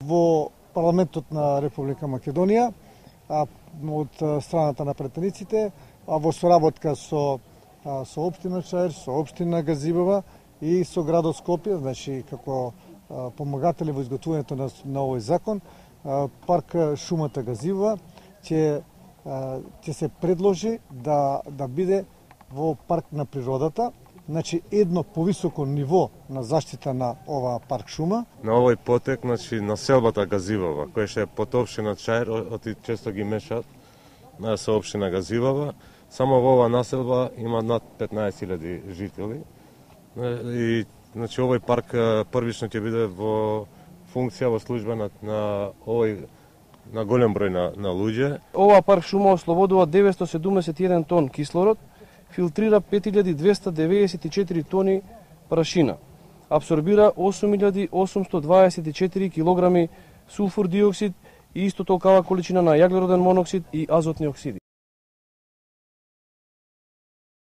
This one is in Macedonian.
Во парламентот на Република Македонија, од страната на претениците, во соработка со општина Чаир, со општина Газибова и со градот Скопје, значи како помагатели во изготвувањето на овој закон, парк шумата Газибова ќе се предложи да биде во парк на природата, значи едно повисоко ниво на заштита на оваа парк шума. На овој потек, значи населбата Газибова, која што е под општина Чаир, оти често ги мешаат со општина Газибова. Само во оваа населба има над 15.000 жители. И значи овој парк првично ќе биде во функција, во служба на овој на голем број на луѓе. Оваа парк шума ослободува 971 тон кислород, филтрира 5294 тони прашина, абсорбира 8824 килограми сулфур диоксид и исто толкава количина на јаглероден моноксид и азотни оксиди.